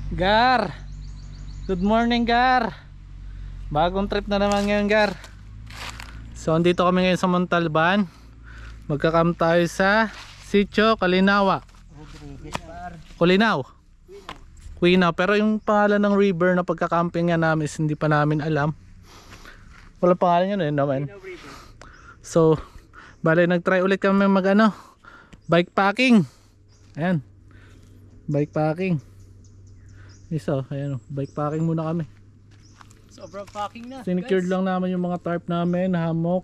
Gar, good morning Gar. Bagong trip na naman ngayon Gar. So andito kami ngayon sa Montalban. Magka-camp tayo sa Sitio Kalinawa, Kulinaw, Quinaw. Pero yung pangalan ng river na pagka-camping nga namin is hindi pa namin alam. Wala pangalan yun naman. So bale nag-try ulit kami mag bike packing. Ayan, bike packing. Isa, ayan, bike packing muna kami. Sobrang packing na. Sinecured lang naman yung mga tarp namin, hammock.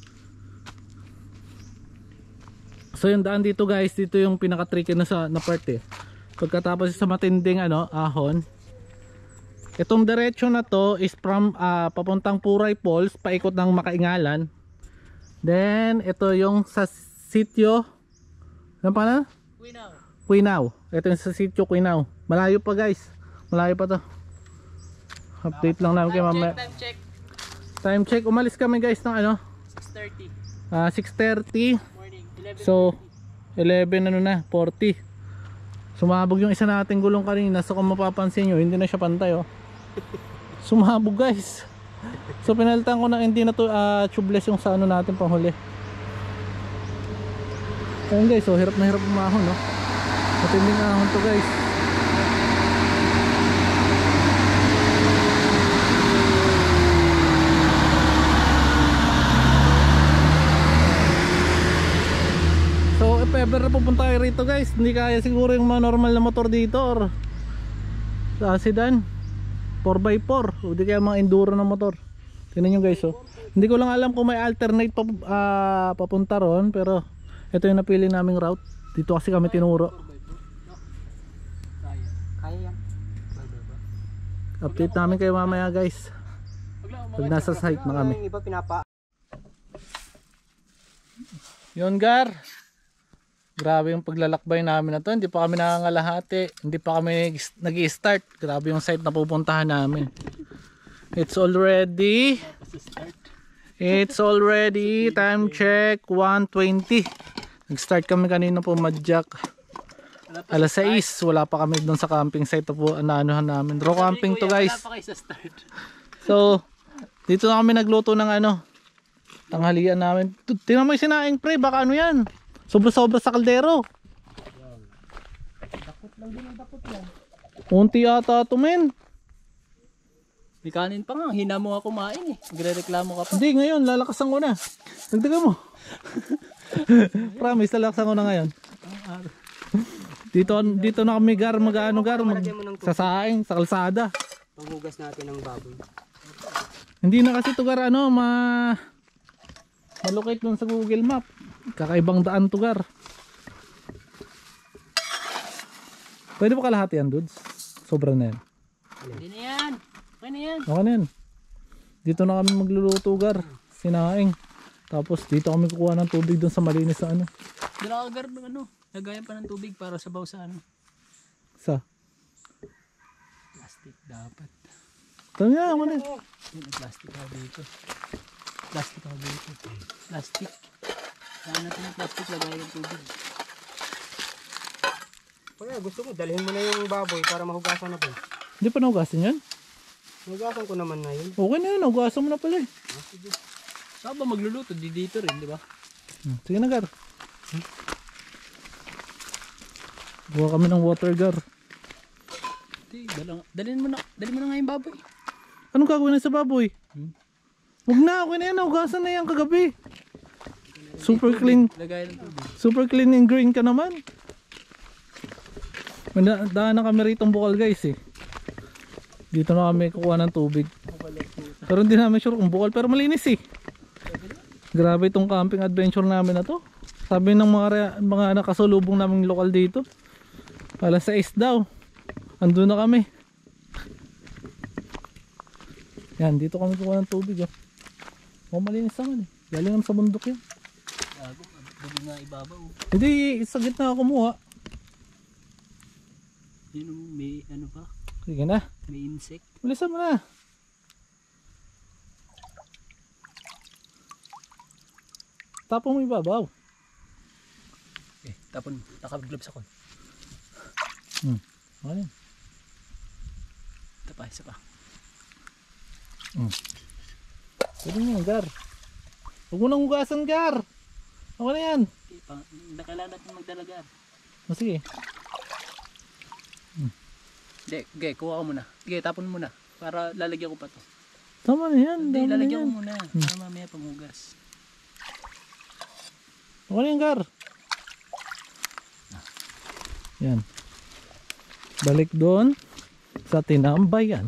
So yung daan dito guys, dito yung pinaka-tricky na part eh. Pagkatapos sa matinding ahon. Itong diretsyo na to is from papuntang Puray Falls, paikot ng Makaingalan. Then ito yung sa sitio, ano pa na? Quinaw. Ito yung sa sitio Quinaw. Malayo pa guys. Malayo pa to. Update lang namin kay mamaya. Time check. Umalis kami guys ng 6:30. 6:30. Morning. 11. So 11 40. Sumabog yung isa nating gulong kanina. So kung mapapansin nyo, hindi na siya pantay Sumabog guys. So pinalitan ko na hindi na to tubeless yung sa natin panghuli. Ayun guys, so hirap na hirap umahon matinding ahon to guys. So if ever na pupunta kayo rito guys, hindi kaya siguro yung mga normal na motor dito or sedan 4x4 o di kaya mga enduro na motor. Tingnan nyo guys hindi ko lang alam kung may alternate papunta ron, pero ito yung napili naming route. Dito kasi kami tinuro. Kaya yan. Update namin kayo mamaya guys pag nasa site na kami. Iba pinapa. Yun Gar, grabe yung paglalakbay namin na to. Hindi pa kami nangangalahati, hindi pa kami nag-i-start. Grabe yung site na pupuntahan namin. It's already time check 1:20. Nag-start kami kanina po madjak alas 6. Wala pa kami doon sa camping site po anuhan namin. Raw camping to guys. So dito na kami nagluto ng tanghalian namin. Tingnan mo yung sinaing pre, baka yan. Sobra-sobra sa kaldero. Dakot lang din ang dakot yan. Unti yata ito men. Di kanin pa nga, hina mo nga kumain Nagre-reklamo ka pa. Hindi, ngayon lalakasan ko na. Dagdagan mo. Promise, lalakasan ko na ngayon. Dito na kami Gar, sasaing sa kalsada. Panghugas natin ng baboy. Hindi na kasi ito Gar malocate dun sa Google Map. Kakaibang daan to Gar. Pwede ba kalahati yan dudes? Sobra na yan. Hindi na yan. Okay na yan. Okay na yan. Dito na kami magluluto Gar. Sinaing. Tapos dito kami kukuha ng tubig dun sa malinis sa Dala ka Gar ng lagayan pa ng tubig para sabaw sa Sa? Plastic dapat. Ito nga, ano Plastic ako dito. Plastic. Saan natin yung plastic, lagayan ng tubig. Kaya gusto mo, dalhin mo na yung baboy para mahugasan na po. Hindi pa nahugasan yan? Hugasan ko naman na yun. Okay na yun, nahugasan mo na pala Sige. Saan ba magluluto? Dito rin, di ba? Sige na Gar. Buha kami ng water Gar. Dalhin mo na nga yung baboy. Anong gagawin na sa baboy? Huwag na, okay na yan, nahugasan na yan kagabi. Super clean. Lagayan ng tubig. Super clean and green ka naman. Daan na kami rito bukal guys Dito na kami kukuha ng tubig. Pero hindi namin sure kung bukal, pero malinis Grabe itong camping adventure namin na to. Sabi ng mga nakasalubong naming lokal dito, alas 6 daw andun na kami. Yan, dito kami kukuha ng tubig malinis naman galing naman sa bundok yan. Hindi nga ibabaw. Hindi, sa gitna ako kumuha. Yun may pa? Sige na. May insect. Bilisan mo na. Tapon mo ibabaw. Tapon, naka-gloves ako. Okay. Isa pa. Pwede nyo, Gar. Huwag mo nang hugasan, Gar. Ako na yan. Kailangan natin magdalagan. Sige. Hindi, kuha ko muna. Sige, tapon muna. Para lalagyan ko pa to. Tama na yan. Hindi, Tama na lalagyan yan. ko muna. Para mamaya panghugas. Ako na yan, Gar. Yan. Balik doon sa tinambayan.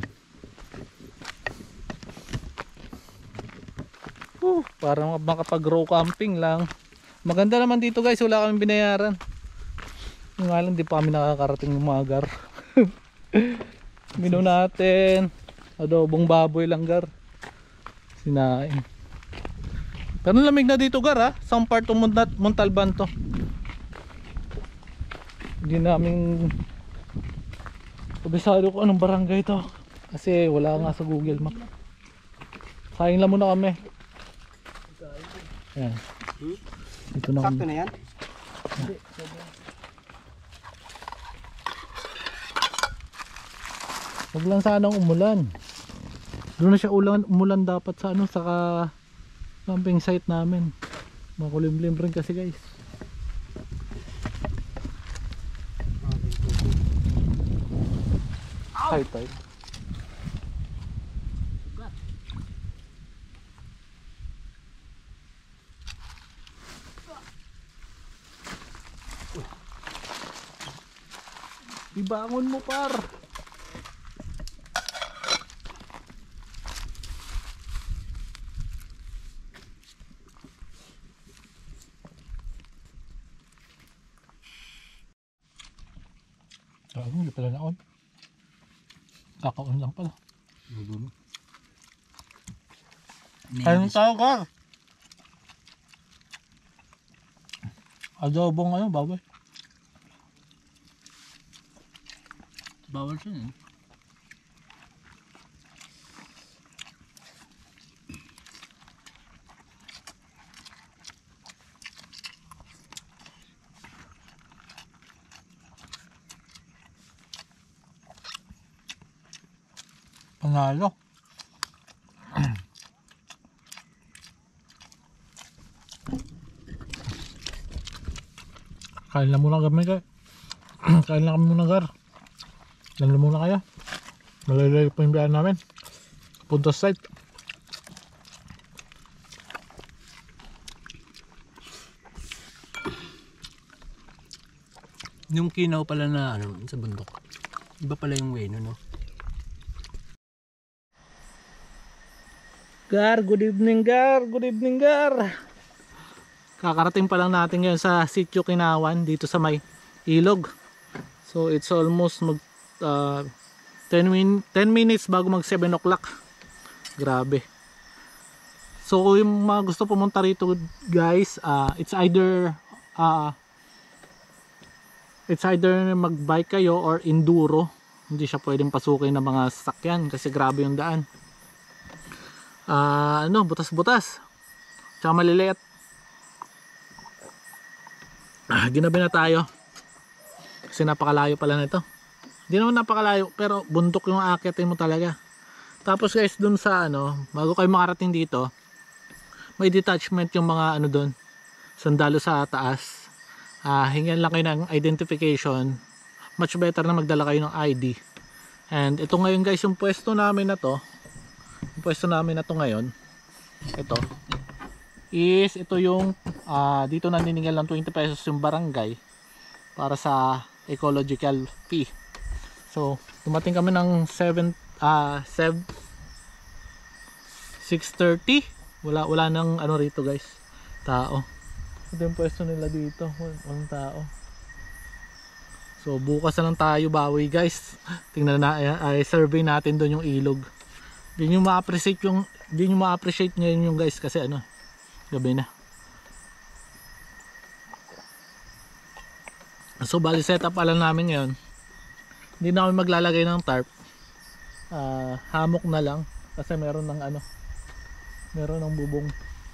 Parang makapag-row camping lang. Maganda naman dito guys, wala kaming binayaran. Yung nga lang, di pa kami nakakarating ng mga Gar. Minu natin adobong baboy lang, Gar. Sinain. Pero lamig na dito, Gar, ha? Some part of Montalban to. Hindi namin kabisado ko anong barangay to kasi wala nga sa Google Map. Sayang lang muna kami. Ayan. Dito na Sakto kami. na yan? Huwag lang sanang umulan. Doon na siya umulan dapat sa ano, sa camping site namin. Makulimlim rin kasi guys. High tide. Ibangon mo, par. Hindi pala na-on. Kaka-on lang pala. Anong tao, Gar? Adobong ano, baboy. Bawal siya eh. Panalo. Kain lang muna kami, Gar. Kain lang kami muna, Gar. Lang na muna kayo. Malalay po yung biyahe namin. Punta sa site. Yung kinaw pala na ano, sa bundok. Iba pala yung way, no? Gar, good evening, Gar. Good evening, Gar. Kakarating pa lang natin ngayon sa Sitio Kinawan dito sa may ilog. So it's almost 10 minutes bago mag 7 o'clock. Grabe. So yung mga gusto pumunta rito guys, it's either mag-bike kayo or enduro. Hindi siya pwedeng pasukin ng mga sasakyan kasi grabe yung daan. Butas-butas. Tsaka maliliit. Ginabi na tayo. Kasi napakalayo pala nito. Hindi naman napakalayo pero bundok yung aakitin mo talaga. Tapos guys, dun sa bago kayo makarating dito, may detachment yung mga doon. Sandalo sa taas. Hingan lang kayo ng identification. Much better na magdala kayo ng ID. And ito ngayon guys, yung pwesto namin na to. Yung pwesto namin na to ngayon. Ito yung dito naniningil ng 20 pesos yung barangay para sa ecological fee. So dumating kami ng 6:30. Wala nang rito guys, tao. Ito yung pwesto nila dito, walang tao. So bukas na lang tayo bawi guys. Tingnan na, survey natin doon yung ilog. Hindi nyo ma-appreciate ngayon yung guys kasi gabi na. So bali setup pala namin ngayon. Hindi na kami maglalagay ng tarp. Hammock na lang kasi meron ng bubong.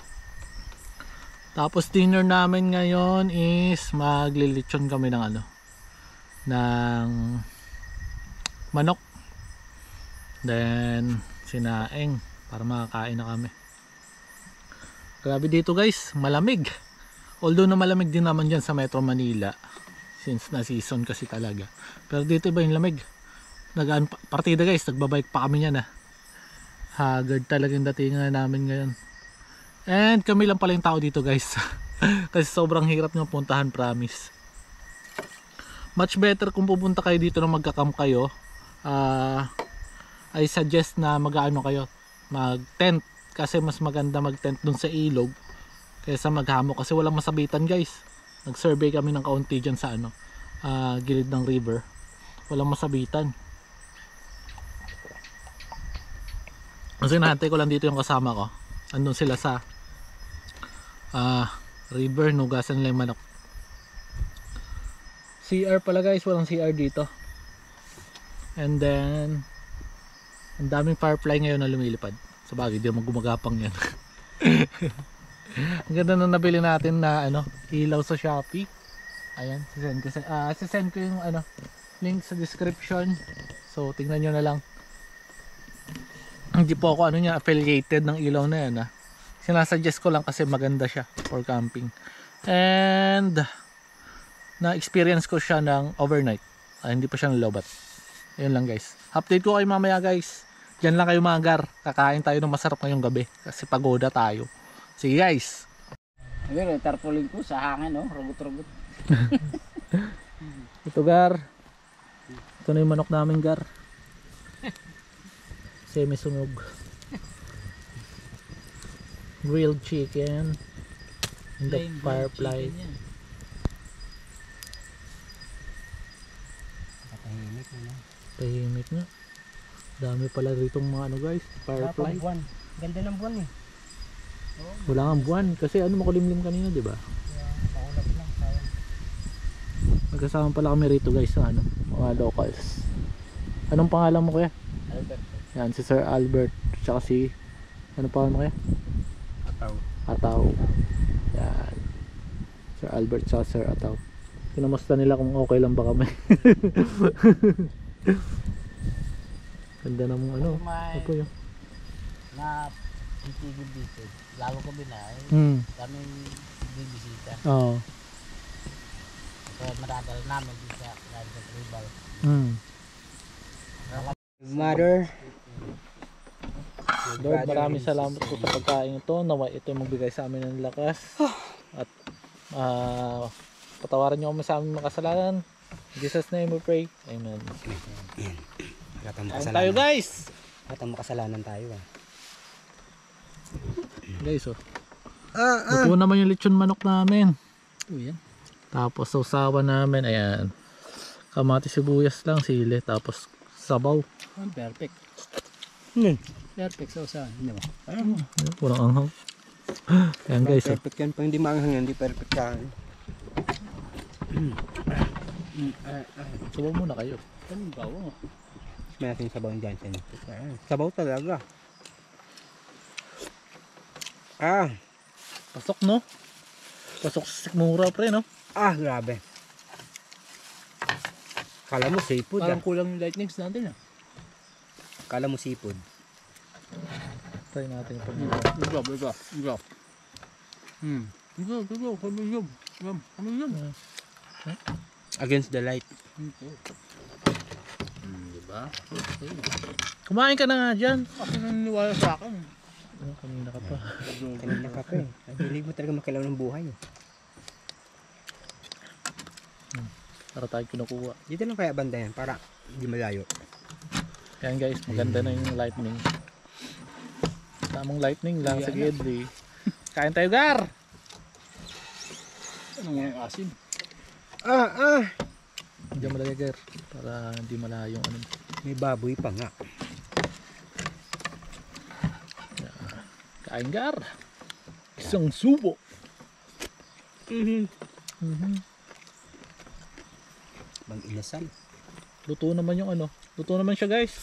Tapos dinner namin ngayon is maglilitsyon kami ng manok. Then sinaing para makakain na kami. Grabe dito guys, malamig. Although na malamig din naman dyan sa Metro Manila since na season kasi talaga. Pero dito iba yung lamig. Nagaan partida guys, nagbabike pa kami niyan. Haggard talaga yung datingan namin ngayon. And kami lang pala yung tao dito guys. Kasi sobrang hirap nyo puntahan, promise. Much better kung pupunta kayo dito na magka-camp kayo. I suggest na mag-ano kayo, mag-tent. Kasi mas maganda mag-tent dun sa ilog kaysa maghamok kasi walang masabitan guys. Nag-survey kami ng kaunti dyan sa gilid ng river. Walang masabitan. Kasi nahantay ko lang dito yung kasama ko. Andun sila sa river, nugasan nila yung manok. CR pala guys, walang CR dito. And then ang daming firefly ngayon na lumilipad. Sa bagay, di mo gumagapang yan. Ang ganda nung nabili natin na ilaw sa Shopee. Ayan, sisend ko yung link sa description. So tingnan nyo na lang. Hindi po ako affiliated ng ilaw na yan. Sinasuggest ko lang kasi maganda siya for camping. And na-experience ko siya ng overnight. Hindi pa siya nalobat. Ayun lang guys. Update ko kayo mamaya guys. Diyan lang kayo mga gar. Kakain tayo ng masarap ngayong gabi. Kasi pagoda tayo. Sige guys. Ayun, tarpaulin ko sa hangin, rugot-rugot. Ito gar. Ito na yung manok namin gar. Semi-sunog. Grilled chicken. And the firefly. Tahimik nga. Dami pala ritong mga guys, firefly. Ganda ng buwan eh. Wala kang buwan kasi makulimlim kanina, di ba? Maulap lang, sayang. Magkasama pala kami rito guys sa mga locals. Anong pangalan mo kuya? Albert. Yan si Sir Albert, tsaka si pangalan mo kuya? Ataw. Yan. Sir Albert tsaka Sir Ataw. Kinamusta nila kung okay lang ba kami. Ganda na mong ito yun. Na titigil dito. Lalo ko binay. Kaming bibisita. Oo. Kaya matagal namin dito sa tribal. Mother. Lord, maraming salamat po sa pagkain ito. Nawa ito magbigay sa amin ng lakas. At patawaran niyo kami sa aming mga kasalanan. In Jesus' name we pray. Amen. Kain tayo guys! Atang makasalanan tayo Guys luto naman yung lechon manok namin. Yan. Tapos sausawan namin. Ayan. Kamatis sibuyas lang, sili. Tapos sabaw. Perfect. Perfect sa usahan. Hindi ba? Walang anghang. Ayan guys. Perfect yan. Pag hindi maanghang yan, hindi perfect ka. Sabaw muna kayo. Anong bawo? May natin sabaw dyan. Sabaw talaga. Pasok no? Pasok sa sikmura pre no? Grabe. Kala mo seafood Parang kulang yung lightnings natin Kala mo seafood. Try natin yung Go. Against the light. Diba? Kumain ka na nga dyan. Kasi naniniwala sa akin. Kanina ka pa. Kanina ka pa Ang hilig mo talaga makilaw ng buhay Para tayo kinukuha. Dito lang kaya banda yan para hindi malayo. Ayan guys, maganda na yung lightning. Tamang lightning lang sa gidli. Kain tayo gar! Anong yung asin? Hindi mo lagay gar. Para hindi malayo yung May baboy pa nga. Kain gar! Isang subo! Bang inasal. Luto naman yung luto naman siya guys.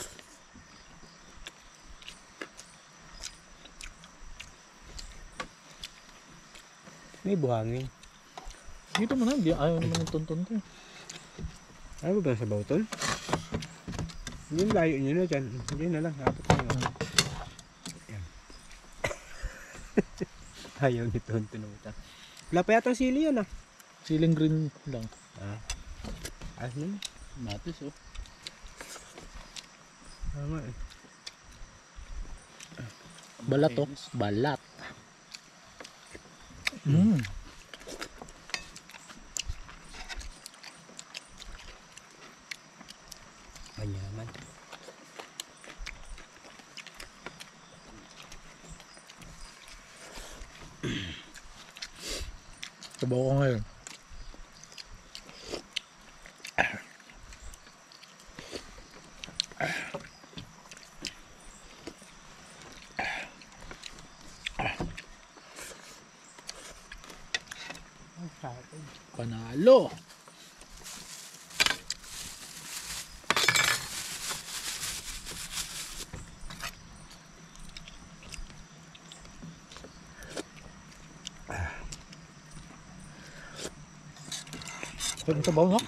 May buhangin. Dito mo na, ayaw naman yung tonton to. Ayaw ba sa bautol? Yung layo nyo na dyan. Hindi na lang. Dapat na. Yan. Ayaw nito ang tinuta. Wala pa yata ang sili yan ah. Siling green lang. Ayos na. Matis oh. Tama eh. Balat oh. Balat. Mm. Manyaman. Sabaw ko ngayon. Panalo. Saan sabaw no?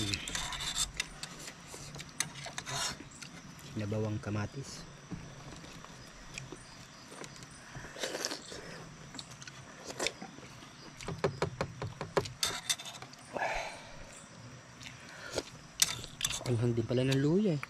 Nabawang kamatis. Anghang din pala ng luya eh.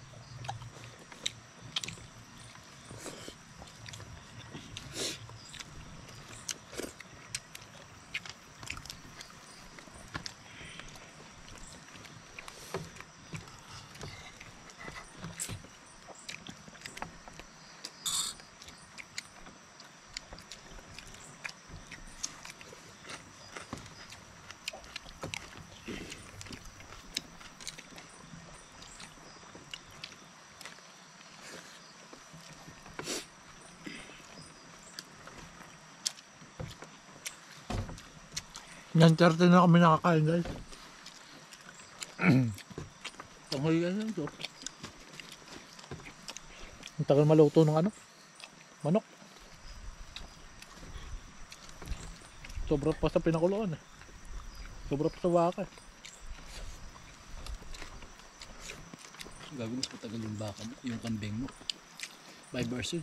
Yan, 30 na kami nakakain guys. Tanghoy ka lang to. Ang tagal maluto ng ano? Manok. Sobra pa sa pinakuluan eh. Sobra pa sa waka eh. Gagawin mas matagal yung baka mo, yung kambing mo. By version.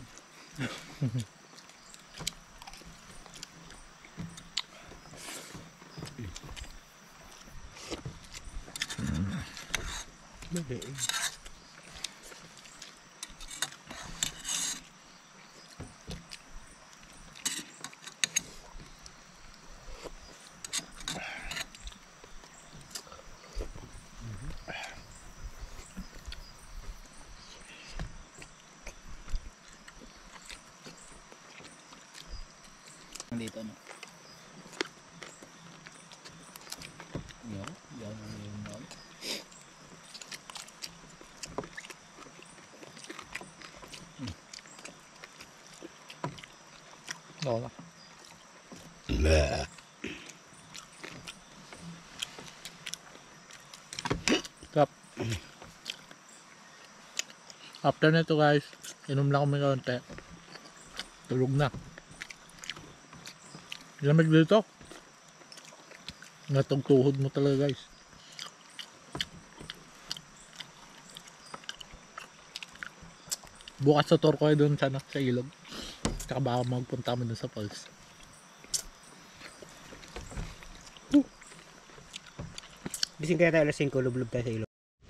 Mali eh. Dito no. Yan, yan yung mga. Oo na. Stop. After nito guys, inom lang kami konti. Tulog na. Lamig dito. Natugtuhod mo talaga guys. Bukas sa tour ko ay doon sana sa ilog. Tsaka baka magpunta kami doon sa falls. Bising kaya tayo alas 5, lublob tayo sa ilog.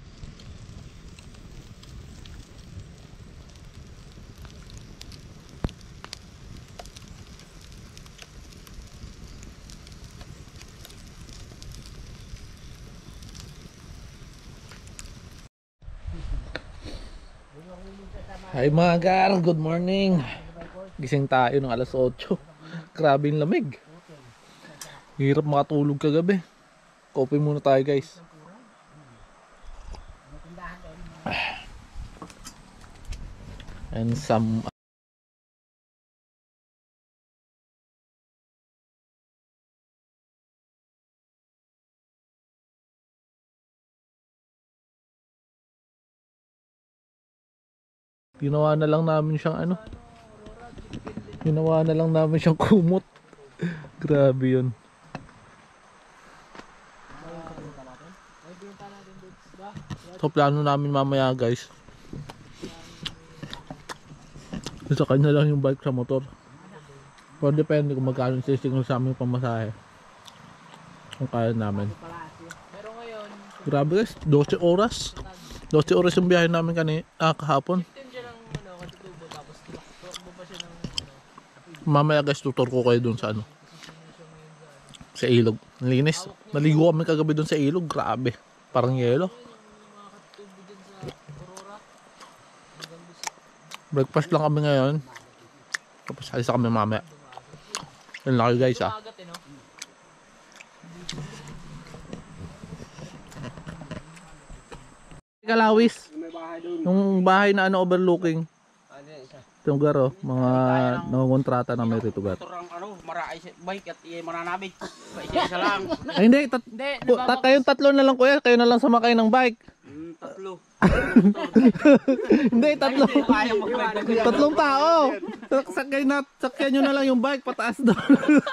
Hi mga gar, good morning. Gising tayo ng alas 8. Grabe yung lamig. Hirap makatulog kagabi. Coffee muna tayo guys. And some ginawa na lang namin siyang ano. Ginawa na lang namin siyang kumot. Grabe yun. So plano namin mamaya guys, Sa kanya lang yung bike sa motor. Pero depende kung magkano yung sisingil sa aming pamasahe. Kung kaya namin. Pero ngayon, Grabe guys, 12 oras. 12 oras yung biyahe namin kahapon. tim siya ng katutubo tapos tumakbo pa siya ng Mamaya guys, tutor ko kayo dun sa ano. Sa ilog. Linis. Naligo kami kagabi dun sa ilog. Grabe. Parang yelo. Breakfast lang kami ngayon. Tapos alis kami mamaya. Yun lang kayo guys ah. agat no? Kalawis. Yung bahay na ano overlooking. Yung garo, mga nangongontrata na may ritugat. Ano, maraay bike at mananabit. Isa lang. Ay hindi, kayong tatlo na lang kuya, kayo na lang sumakay ng bike. Tatlo. Hindi, tatlong tao. Sakyan nyo na lang yung bike pataas doon.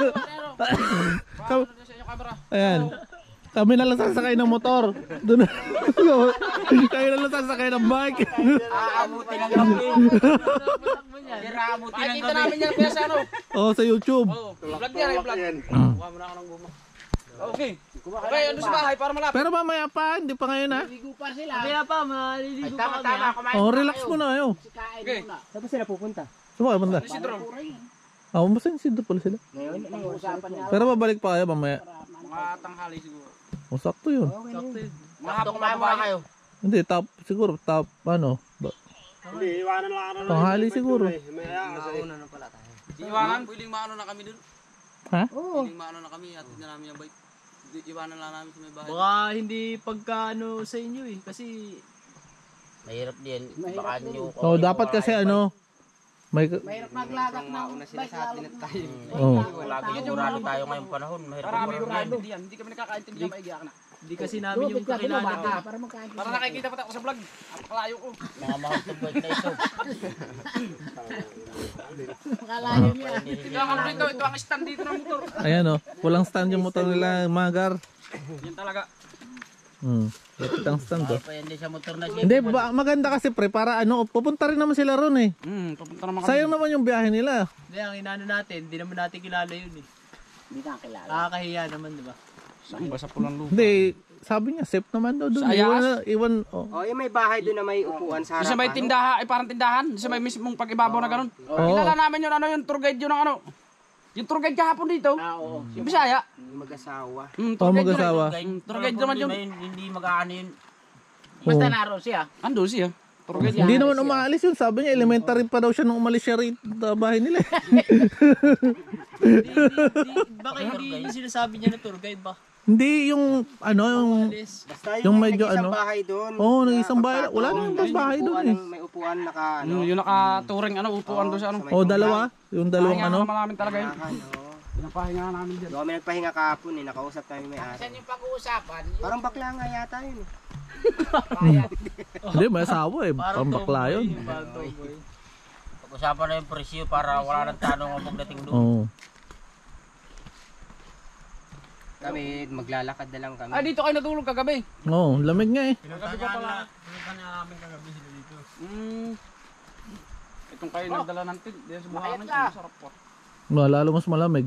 Ayan. Kami na lang sasakay ng motor. Doon. Kayo na lang sasakay ng bike. Aabuti ng gabi. Aabuti ng gabi. Namin yan kaya sa ano? Oh, sa YouTube. Vlog yan, vlog. Kuha mo na ako ng guma. Okay. Okay, ano sa bahay para malapit. Pero mamaya pa, hindi pa ngayon ha. Kaya pa, maliligo pa kami. Oh, relax muna ayo. Okay. Saan ba sila pupunta? Suma kayo banda? Isidro. Ah, basta yung sidro pala sila. Ngayon, usapan niya. Pero babalik pa kayo mamaya. Mga tanghali siguro. Oh, sakto yun. Sakto yun. Mahapon na ba kayo? Hindi, siguro top, ano. Hindi, iwanan lang ano. Tanghali siguro. Mauna na pala tayo. Iwanan? Pwedeng maano na kami dun. Ha? Pwedeng maano na kami at na namin yung bike. Iwanan lang namin sa may bahay. Baka hindi pagkaano sa inyo eh. Kasi Mahirap din. Baka nyo. Oh, dapat kasi ano, Mahirap maglagak ng bike lalo. oh. Lagi sigurado tayo ngayong panahon. Mahirap. Marami Hindi kami nakakaintindihan. Maigiyak na. hindi kasi namin yung kakilala ko. Para magkain. Para nakikita pa ako sa vlog. Kalayo ko. Namamahal sa bike na ito. Makalayo niya. Ito ang ano dito. Ito ang stand dito ng motor. Ayan oh, walang stand yung motor nila, magar. Yan talaga. Lapit ang stand oh. Pa yan din sa motor na Hindi, maganda kasi pre, para ano, pupunta rin naman sila ron eh. Papunta naman kami. Sayang naman yung biyahe nila. Hindi, ang inano natin, hindi naman natin kilala yun eh. Hindi na kilala. Nakakahiya naman, di ba? Saan ba sa pulang lupa? Hindi, sabi niya, safe naman daw doon. Sa Ayas? Iwan, oh. Oh, yung may bahay doon na may upuan sa Isa harapan. may tindahan, ay parang tindahan. Isa may mismong pag-ibabaw na ganun. Oo. Kilala namin yun, ano yung tour guide yun ng ano. Yung tour guide kahapon dito. Oo. Yung Bisaya. Yung mag-asawa. Oh, mag-asawa. Tour guide naman yun. Hindi mag-aano yun. Basta naroon siya. Ando siya. Tour guide Hindi naman umaalis yun. Sabi niya, elementary pa daw siya nung umalis siya rin sa bahay nila. Baka hindi sinasabi niya na tour guide ba? Hindi yung, ano, yung, Alis. Basta Yung yung medyo nag-isang ano? bahay doon. Oo, na nag-isang bahay. pagkatapos, Wala namang ibang bahay doon eh. May upuan naka ano. Yung naka-touring ano, upuan doon sa ano. Oh, dalawa. Yung dalawang ano. Pahinga namin talaga yun. Ano. Pinapahinga namin dyan. Doon kami nagpahinga kahapon eh. Nakausap kami may ari. Saan yung pag-uusapan? Parang bakla nga yata yun eh. Hindi, may asawa eh. Parang bakla yun. Parang tomboy. Pag-usapan na yung presyo para wala nang tanong ang pagdating doon. Oo. Kami maglalakad na lang kami. Ay, dito kayo natulog kagabi. Oo, lamig nga eh. Kagabi pa pala. Itong kayo nagdala ng tent. Diyan sa buhangin. Masarap po. Lalo mas malamig.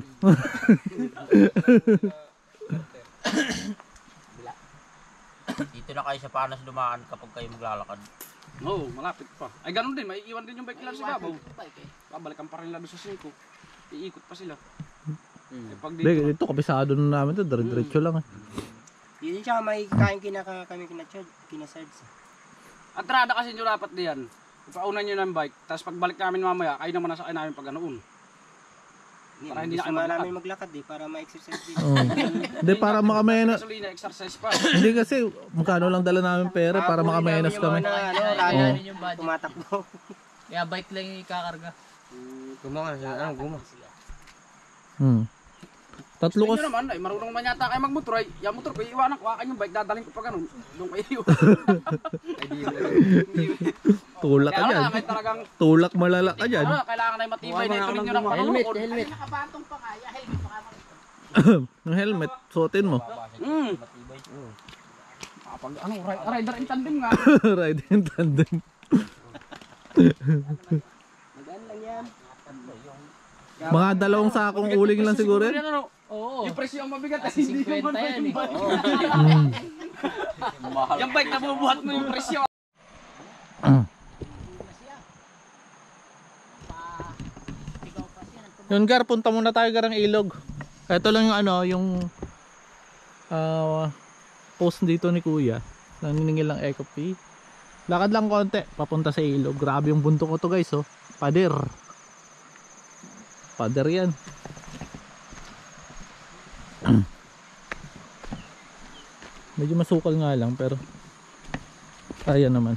Dito na kayo sa Panas dumaan kapag kayo maglalakad. Oo, malapit pa. Ay, ganun din. May iwan din yung bike nila sa Gabaw. Babalikan pa rin nila doon sa 5. Iikot pa sila. Eh, pag dito, Hindi, dito kabisado na namin to. Diretso lang eh. Yun siya may kain kami kina Sards. Atrada kasi nyo dapat diyan. Ipaunan nyo ng bike. Tapos pagbalik namin mamaya, kayo naman nasakay namin pag ganoon. Para hindi na kayo maglakad. namin maglakad eh para ma-exercise din. Oo. Hindi, para makamenos. Gasolina, exercise pa. Hindi kasi, magkano lang dala namin pera para makamenos kami. Kakayanin yung budget. Tumatakbo. Kaya bike lang yung ikakarga. Gumawa siya. Guma. Tatlo Sa kas. inyo naman, ay marunong man yata kayo magmotor. Ay, yung motor ko, iiwanan ko. Akin yung bike, dadaling ko pa ganun. Doon kayo. Tulak ka Kaya dyan. na, may talagang, Tulak malala ka dyan. kailangan na yung matibay na ituloy nyo ng panunod. Helmet. Nakapatong pa kaya. Helmet pa kaya. Yung helmet, suotin mo. Pag ano, rider in tandem nga. Riding tandem. Magaan lang yan. Mga 2 sakong uling lang siguro yan. Ano? Oo. Yung presyo ang mabigat Kasi hindi 50 naman yan eh. bike. Mm. Yung bike na bubuhat mo yung presyo. Yun Gar, punta muna tayo Gar ng ilog. Ito lang yung ano, yung post dito ni Kuya. Naniningil ng eco fee. Lakad lang konti, papunta sa ilog. Grabe yung bundok ko to guys, oh. Pader. Pader yan. Medyo masukal nga lang pero kaya naman.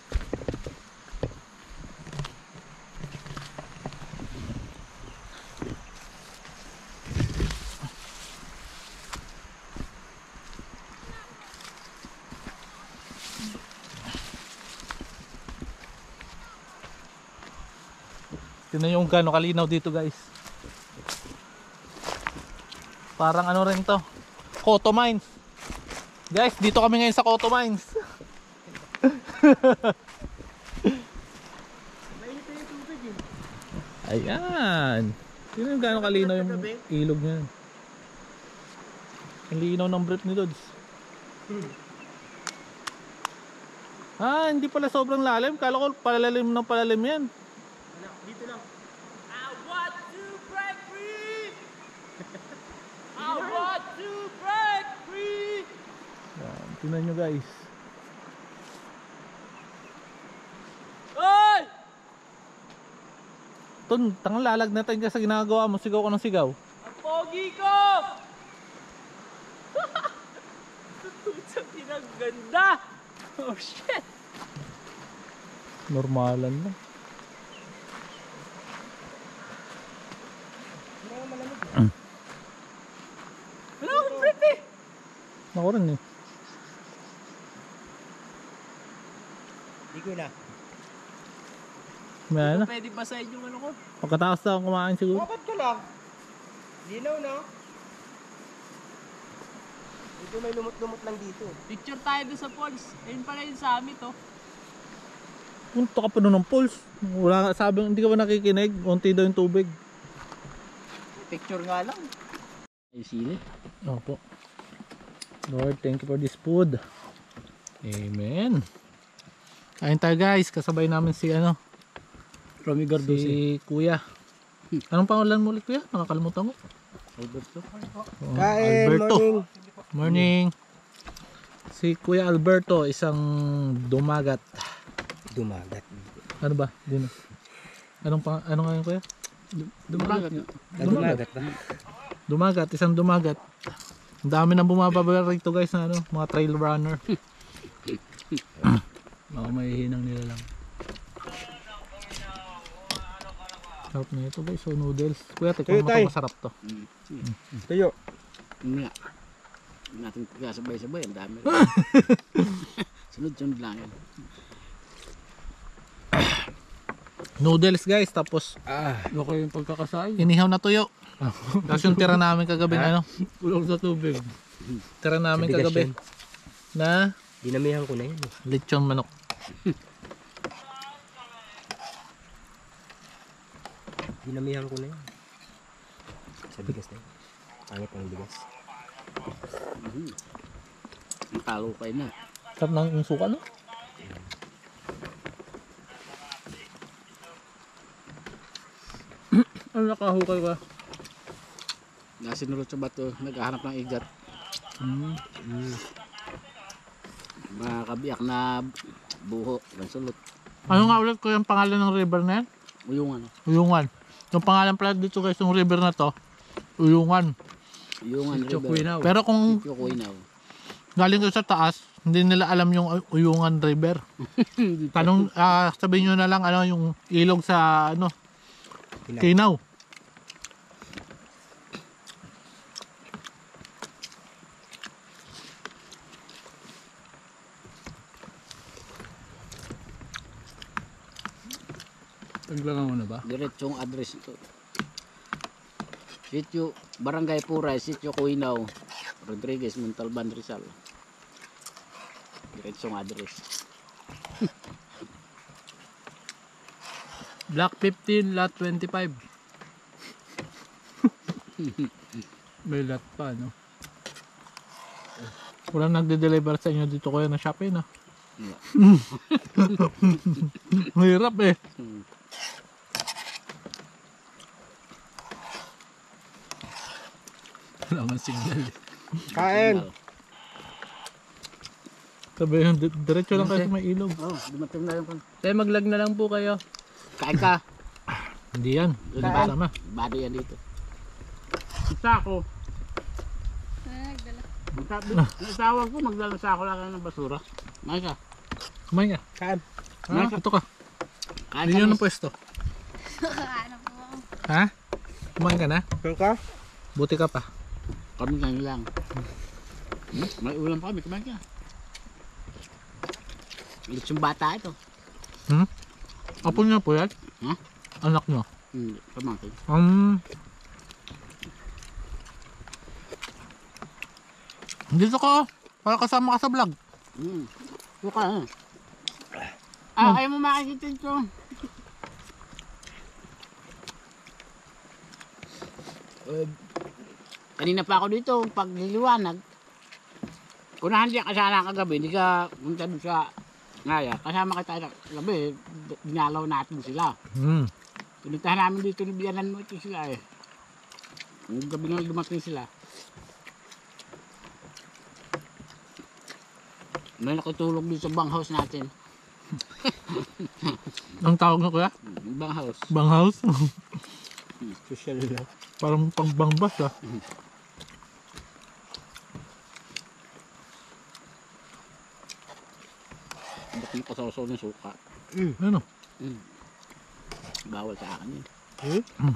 Tingnan yung gaano kalinaw dito guys. Parang ano rin to, Coto Mines. Guys, dito kami ngayon sa Coto Mines. Ayan. Tingnan yung gaano kalinaw yung ilog niya. Ang linaw ng brief ni Lods. Ah, hindi pala sobrang lalim. Kala ko palalim ng palalim yan. Dito lang. I want to break free! I want to break free! Ayan, tingnan nyo guys. Oy! Ton, tangang lalag natin ka sa ginagawa mo. Sigaw ka ng sigaw. Ang pogi ko! Tutsang pinaganda! Oh shit! Normalan lang. Wala akong breath eh! Ako rin eh. Di ko na. May ano? Pwede basahin yung ano ko. Pagkatapos na akong kumain siguro. Dapat ka lang. Linaw na. Dito may lumot-lumot lang dito. Picture tayo doon sa falls. Ayun pala yung summit oh. Punta ka pa nun ng pulse. Wala ka, sabi, hindi ka ba nakikinig? Unti daw yung tubig. Picture nga lang. Ay sili. Opo. Lord, thank you for this food. Amen. Kain tayo guys. Kasabay namin si ano, Romy si Kuya. Anong pangalan mo ulit Kuya? Nakakalimutan ko. Alberto. Oh, Kain, Alberto. morning. Morning. Si Kuya Alberto, isang dumagat. Dumagat. Ano ba? Dino. Ano nga yun Kuya? Dumagat. Dumagat ba? Dumagat, isang dumagat. Ang dami nang bumababa rito guys na ano, mga trail runner. Mga mahihinang nila lang. Sarap na ito guys, so noodles. Kuya, tikman mo ito, masarap to. Tuyo. Nga. Natin sabay-sabay, ang dami. Sunod-sunod lang yan. Noodles guys, tapos Okay yung pagkakasay. inihaw na tuyo. Tapos yung tira namin kagabi ano, Kulong sa tubig. tira namin Sa bigas kagabi yun. na Dinamihan ko na yun. lechon manok. Dinamihan ko na yun. Sa bigas na yun. Pangit ang bigas. Ang talo kayo na. Sarap ng suka no? Ano nakahukay ka? Nasinulot sa bato, naghahanap ng igat. Mga kabiyak na buho, sulot. Ano nga ulit ko yung pangalan ng river na yan? Uyungan. Uyungan. Yung pangalan pala dito guys, yung river na to, Uyungan. Uyungan River. Pero kung Sitio Kuinaw. galing kayo sa taas, hindi nila alam yung Uyungan River. Tanong, sabihin nyo na lang ano, yung ilog sa ano, Kinaw. Taglangan mo na ba? Diretsong address ito. Sitio Barangay Puray, Sitio Kuinaw, Rodriguez, Montalban, Rizal. Diretsong address. Block 15, lot 25. May lot pa, no? Walang nagde-deliver sa inyo dito kuya na Shopee, no? Mahirap eh. Wala man signal eh. Kain! Sabi yung diretso lang kayo sa may ilog. Oh, dumating na yung Tayo maglag na lang po kayo. kain ka. Hindi yan. Sama. Bado yan dito. Isa ako. Nagdala. Ko magdala sa ako lang ng basura. May ka. Kumain ka. Kain! Ah, ito ka. Kain Hindi ka. yun ang pwesto. Ano po? Ha? Kumain ka na? Kain ka? Buti ka pa. Kami ngayon lang. May ulam pa kami. Kumain ka. Ulit yung bata ito. Apo niya po yan? Ha? Anak niyo? Hindi. Pamangkin. Dito ka. Para kasama ka sa vlog. Suka eh. Ayaw mo makikita ito. Kanina pa ako dito, pag niliwanag. Kunahan diyan ka sana kagabi, hindi ka punta doon sa Ngaya. Kasama kita kagabi, dinalaw natin sila. Pinuntahan namin dito, nibiyanan mo ito sila eh. Yung gabi nga dumating sila. May nakitulog dito sa banghouse natin. Ang tawag na kuya? Banghouse. Banghouse? Social lang. Parang pangbangbas ah. Ba't mo kasawasaw ng suka? Ano? Bawal sa akin yun. Hmm?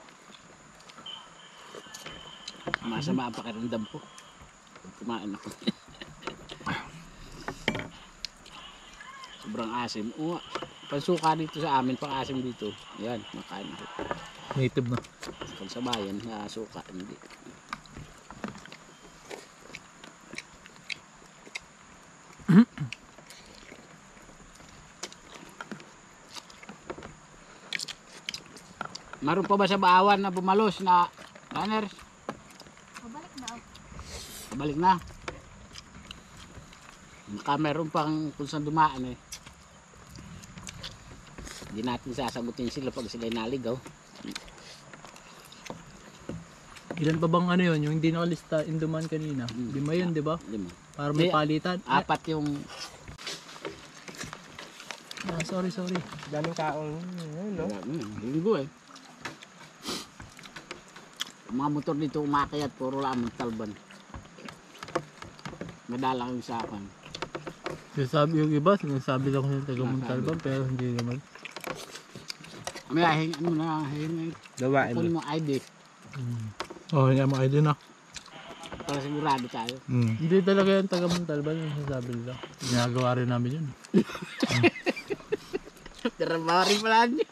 Masama ang pakiramdam ko. Pag kumain ako. Sobrang asim. Oo, pansuka dito sa amin, pang asim dito. Yan, makain ako. Native na. Pag sa bayan, na suka, hindi. Maroon pa ba sa baawan na bumalos na runners? Pabalik na. Balik na. Baka meron pang kung saan dumaan eh. Hindi natin sasagutin sila pag sila naligaw. Ilan pa bang ano yun? Yung hindi nakalista Induman kanina. 5 yun, di ba? Lima. Para may Di- palitan. Apat yung Sorry. Daming taong, no? linggo eh. Yung mga motor dito umakayat, puro lamang talban. Madalang yung sa akin. Sinasabi yung iba, sinasabi lang yung taga Montalban pero hindi naman. May ahing ano na, ahing Gawain kunin mo. mo ID Oh, hindi mo ID na. para sigurado tayo. Hindi talaga yung taga Montalban yung sinasabi nila. Ginagawa rin namin yun. Trabaho rin pala niya.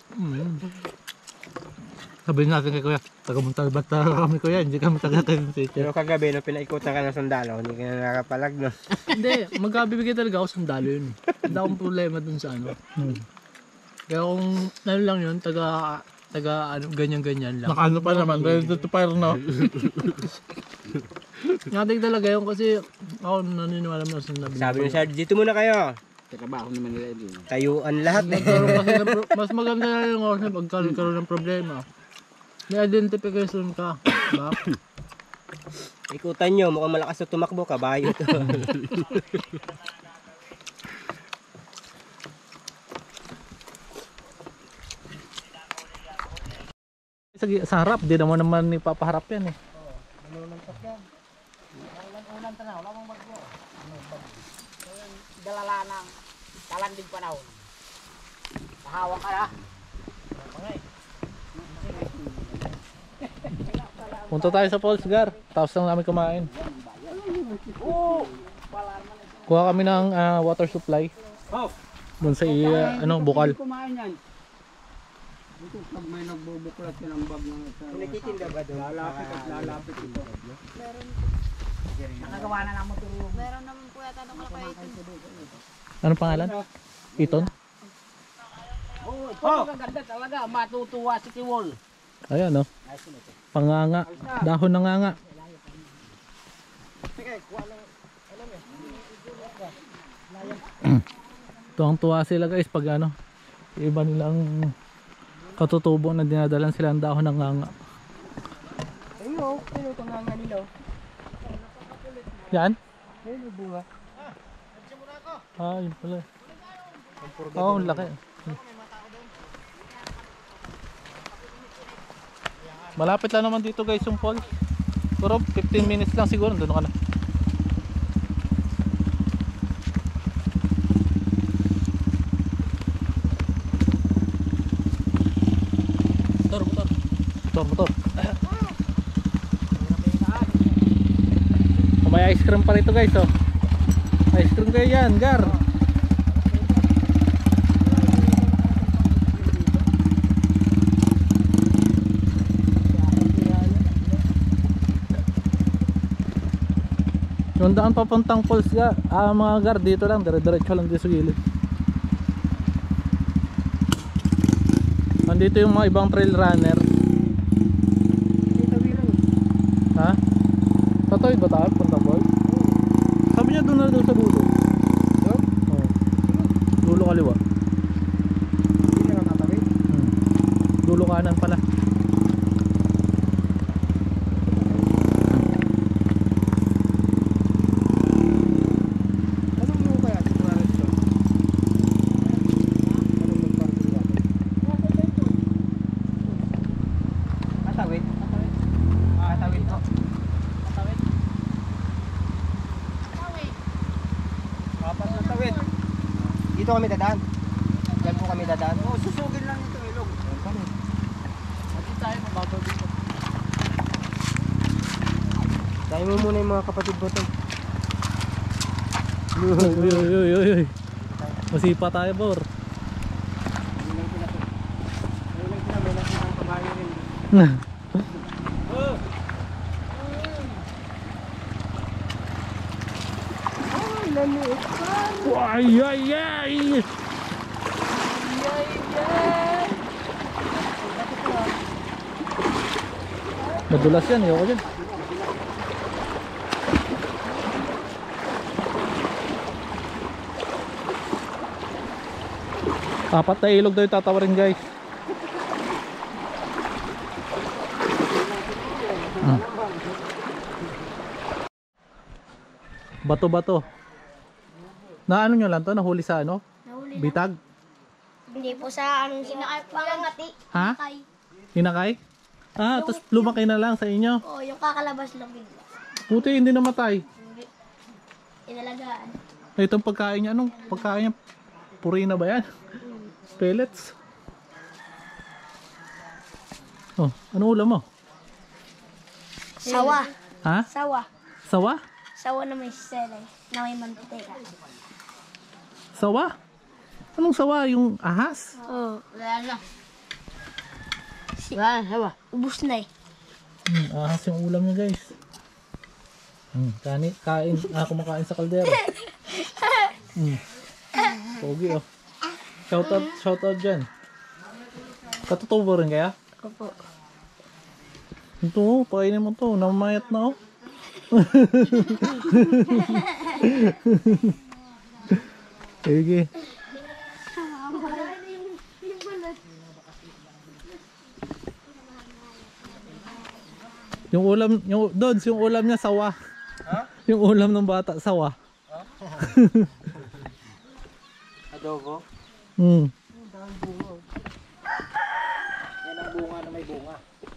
Sabihin natin kay kuya, taga Montalban talaga kami kuya, hindi kami taga Quezon City. Pero kagabi, nung pinaikutan ka ng sundalo, hindi ka na nakapalag, no? Hindi, magkabibigay talaga ako sundalo yun. Hindi akong problema dun sa ano. Kaya kung ano lang yun, taga ano, ganyan-ganyan lang. Nakaano pa naman, ready to fire na. Natin talaga yun kasi ako naniniwala mo sa sinabi. Sabi ng Sarge, dito muna kayo. Trabaho naman nila din. Tayuan lahat eh. Magkaroon kasi mas maganda na yung kasi pagkaroon ng problema. May identification ka. Diba? Ikutan nyo, mukhang malakas na tumakbo, kabayo to. Sa harap, di naman ipapaharap yan eh. Unang tanaw, lamang bagyo. Dalala ng talandig panahon. Tahawak ka na. Punta tayo sa Polsgar, tapos lang namin kumain. Kuha kami ng water supply. Doon sa bukal. Kumain yan. Ito pag may nagbubuklat ka ng bag na Nakikinda ba doon? lalapit at lalapit ito. Meron, Nakagawa na ng motor yung meron naman po yata nung kalakaitin. Anong pangalan? Iton? ito magaganda talaga. Matutuwa si Tiwol. Ayan oh. Panganga. Dahon ng nganga. Tuwang-tuwa sila guys pag ano, iba nilang katutubo na dinadalan sila ng dahon ng nganga. Ayun, ayun, panganga nila. Yan? Ayun, yung bunga. Ah, yun pala. Oo, ang laki. Malapit lang naman dito guys yung fall. Pero 15 minutes lang siguro, doon ka na. Motor. May ice cream pa rito guys oh. Ice cream kayo yan, Gar. Yung daan papuntang falls ga, mga Gar dito lang, dire-diretso lang dito sa gilid. Nandito yung mga ibang trail runner. Ha? Tatawid ba tayo? Punta boy? Sabi niya doon na doon sa dulo. Oo. Dulo kaliwa. Hindi na tatawid. Dulo kanan pala. Anong yung kaya sigurado ito? Anong magpapagawa? Atawid? Atawid po. Apat na tawid. Dito kami dadaan. Diyan po kami dadaan. Oo, susugin lang ito ilog. At tayo mababaw dito. Dahil mo muna yung mga kapatid mo to. Uy. Masipa tayo, Bor. Ayun lang sila po. Ayun lang sila, may nakitang kabayo rin. Ay, lamig. Ay. Madulas yan, ayoko dyan. Apat na ilog daw yung tatawarin guys. Bato-bato. Na ano nyo lang to? Nahuli sa ano? Nahuli lang. Bitag? Hindi po sa anong pangangati. Ha? Hinakay? Ah, tapos lumaki na lang sa inyo. Oo, yung kakalabas lang bigla. Buti hindi namatay. Inalagaan. Itong pagkain niya, anong pagkain niya? Purina ba yan? Pellets? Oh, ano ulam mo? Sawa. Ha? Sawa. Sawa? Sawa na may sele. Na may mantika. Sawa? Anong sawa? Yung ahas? Oo. Wala na. Wala, sawa. Ubus na eh. Ahas yung ulam niya guys. Kain. Kumakain sa kaldero. Pogi oh. Shoutout dyan. Katutubo rin kaya? Opo. Ito oh, pakainin mo to. Namayat na oh. Sige. Yung ulam, yung ulam niya sawa. Ha? Yung ulam ng bata sawa. Adobo? Hmm. Yan ang bunga na may bunga.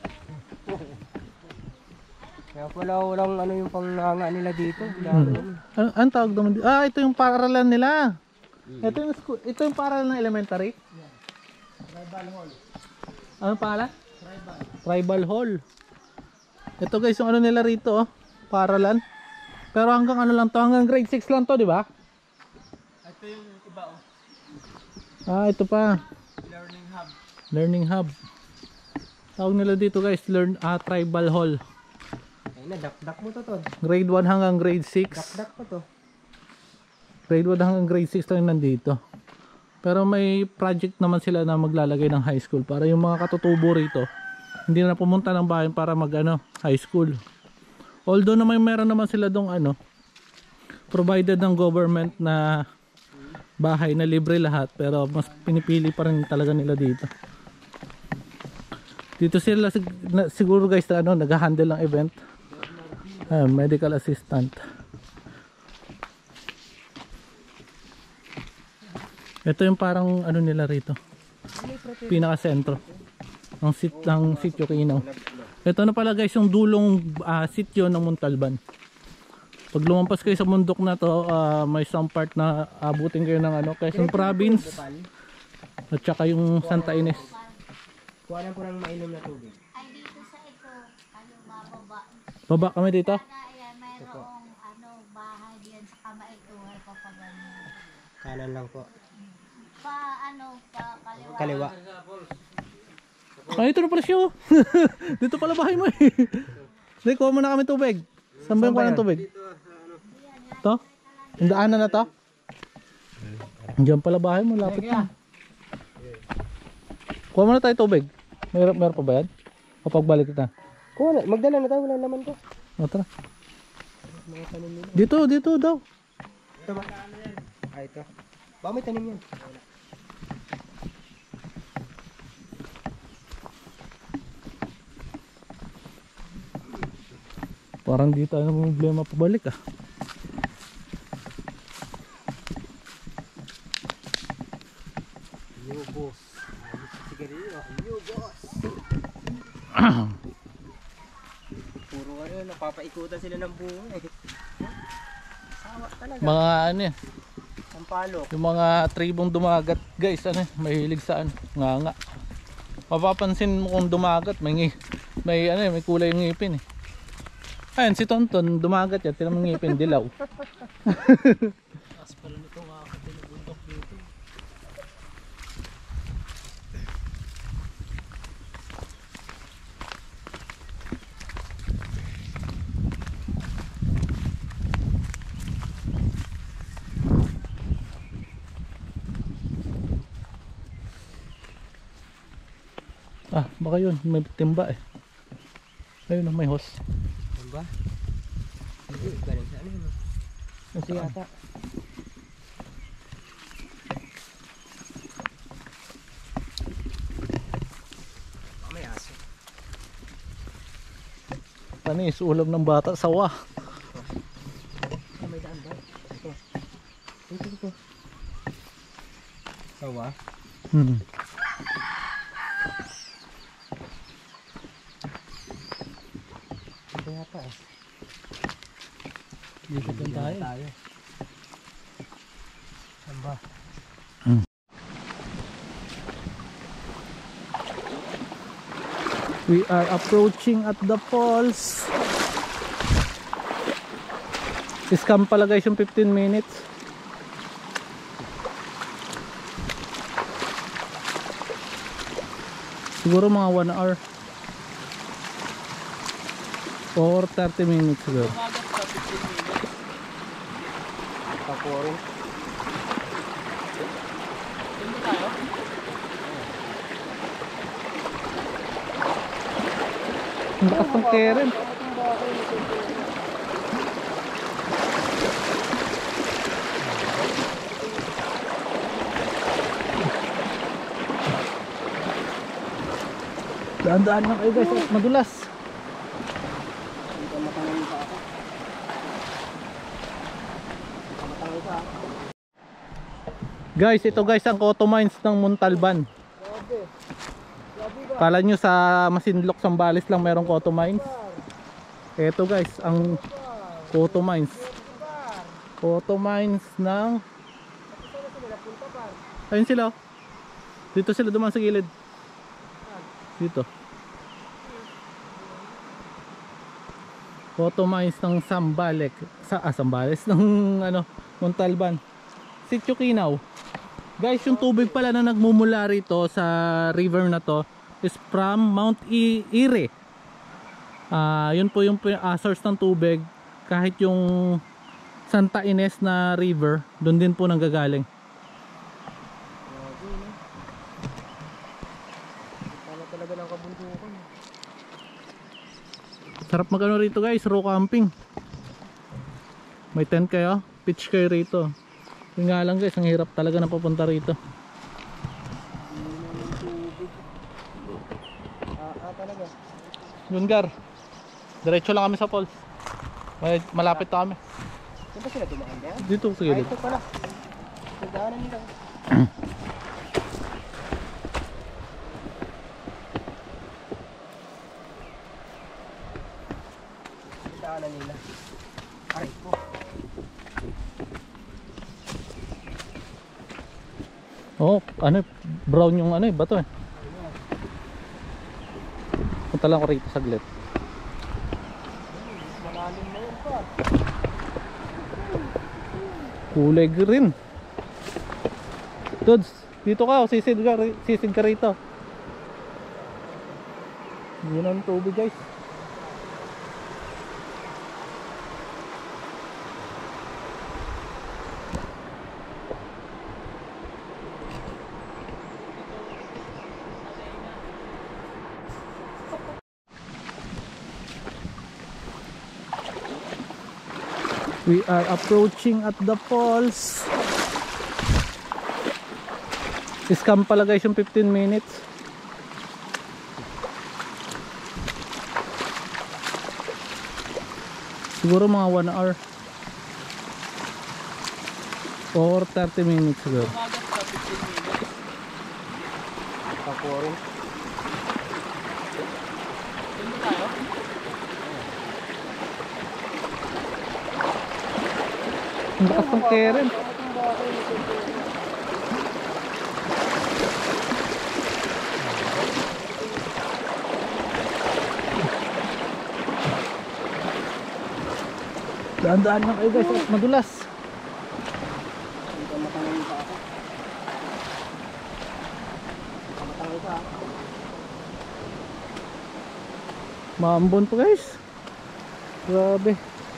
Kaya walang ano yung panganga nila dito. Ang tawag naman dito? Ah, ito yung paralan nila. Ito yung paralan ng elementary? Tribal Hall. Ano pangalan? Tribal Hall. Ito guys, yung ano nila rito, oh, paralan. Pero hanggang ano lang to, hanggang grade 6 lang to, di ba? Ito yung iba oh. Ah, ito pa. Learning hub. Learning hub. Tawag nila dito guys, Tribal Hall. Ayun na, dakdak mo to to. Grade 1 hanggang grade 6. Dakdak mo to. Grade 1 hanggang grade 6 lang nandito. Pero may project naman sila na maglalagay ng high school para yung mga katutubo rito Hindi na pumunta ng bayan para mag high school. Although naman meron naman sila dong provided ng government na bahay na libre lahat, pero mas pinipili pa rin talaga nila dito. Dito sila siguro guys na nag-handle ng event. Medical assistant. Ito yung parang nila rito. Pinaka-sentro ng sitio Kinaw. Ito na pala guys yung dulong sitio ng Montalban. Pag lumampas kayo sa bundok na to, may isang part na abutin kayo ng Quezon Province at saka yung Santa Ines. Kuha po ng mainom na tubig. Ay, dito sa ito, bababa. Baba kami dito. Mayroong bahay diyan sa kamay ito, ay papaganyan. Kanan lang po. Pa kaliwa. Kaliwa. Ay, ito na pala siya. Dito pala bahay mo eh. Hindi, kuha mo na kami tubig. Saan ba yung kuha ng tubig? Ito? Yung daanan na to? Diyan pala bahay mo, lapit na. Kuha mo na tayo tubig. Meron pa ba yan? O pagbalik kita? Kuha na. Magdala na tayo. Wala naman to. O tara. Dito daw. Ito ba? Ito. Baka may tanim yan. Parang dito ang problema pabalik Yugos. Sigarilyo. Yugos. Puro napapaikutan sila ng bunga eh. Sawa talaga. Mga Sampalo. yung mga tribong dumagat guys, mahilig sa nganga. Mapapansin mo kung dumagat, may kulay yung ngipin eh. Ayun, si Tonton, dumagat yan, tinamang ngipin, dilaw. Taas pala nito nga ako pinabundok dito. Baka yun, may timba eh. Ayun, may hose. Ano ba? Hindi, galing sa yun. Kasi yata. May aso. Panis, ulam ng bata, sawa. May daan ba? Ito. Sawa? Ito yata eh. Dito din tayo. Saan ba? We are approaching at the falls. Scam pala guys yung 15 minutes. Siguro mga 1 hour or 30 minutes siguro. Paporin. Ang lakas ng keren. Daan-daan lang kayo guys at madulas. Guys, ito guys ang Cotto Mines ng Montalban. Kala nyo sa Masinloc, Sambales lang merong Cotto Mines. Ito guys ang Cotto Mines. Cotto Mines ng... Ayun sila. Dito sila dumaan sa gilid. Dito. Cotto Mines ng Sambales ng Montalban. Sitio Kinaw. Guys, yung tubig pala na nagmumula rito sa river na to is from Mount Ire. Yun po yung source ng tubig. Kahit yung Santa Ines na river, doon din po nanggagaling. Kala talaga ng kabundukan. Sarap magano rito guys, raw camping. May tent kayo, pitch kayo rito. Yun nga lang guys, ang hirap talaga na papunta rito. Talaga. Yun Gar, diretso lang kami sa falls. Malapit na kami. Saan ba sila dumaan dyan? Dito, sige Ay, dito. ito pala. Nagdaanan nila. Nagdaanan nila. Aray po. Oh, ano, brown yung ano bato eh. Punta lang ko rito saglit. Malalim na yun pa. Kulay green. Dudes, dito ka, sisid ka rito. Yun ang tubig guys. We are approaching at the falls. Scam pala guys yung 15 minutes. Siguro mga 1 hour or 30 minutes siguro. Pakurin. Ang lakas ng keren. Daan-daan lang kayo guys at madulas. Matangay pa ako. Matangay pa ako. Maambon po guys. Grabe.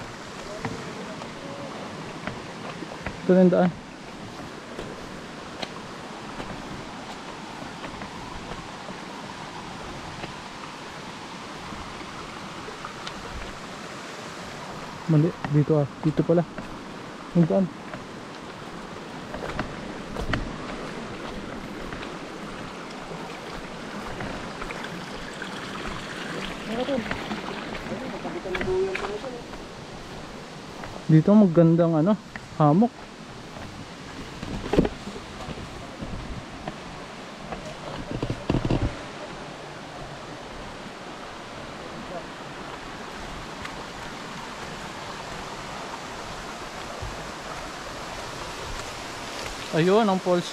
Ito na yung daan. Mali, dito dito pala. Yung daan. Dito magandang ano, hamok. Ayun ang falls.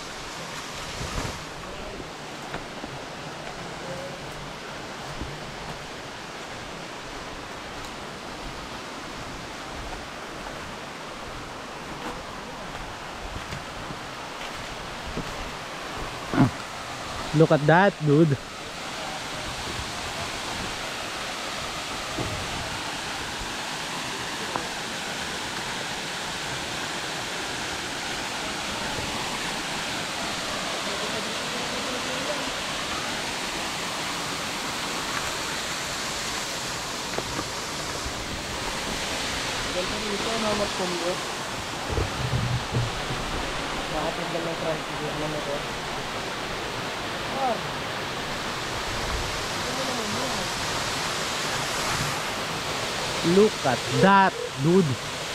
Look at that, dude. Dito na magkumbo. Bakit lang ng tricycle ano na to? Look at that, dude.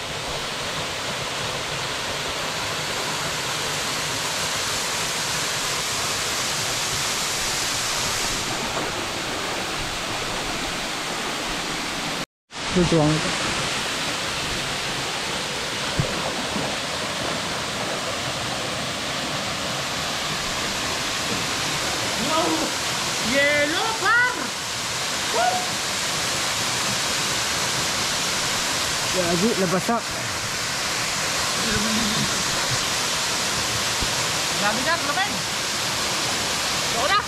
Tutuang ito. Yellow par! Lagi, labasa. Grabe na, lumabay! Ito na!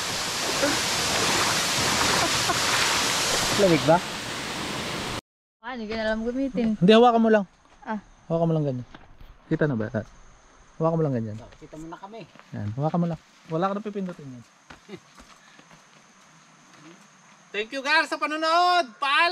Lamig ba? Hindi ka na alam gamitin. Hindi, hawakan mo lang. Ah. Hawakan mo lang ganyan. Kita na ba? Hawakan mo lang ganyan. Kita mo na kami. Yan, hawakan mo lang. Wala ka na pipindutin yan. Thank you guys sa panonood! Paalam!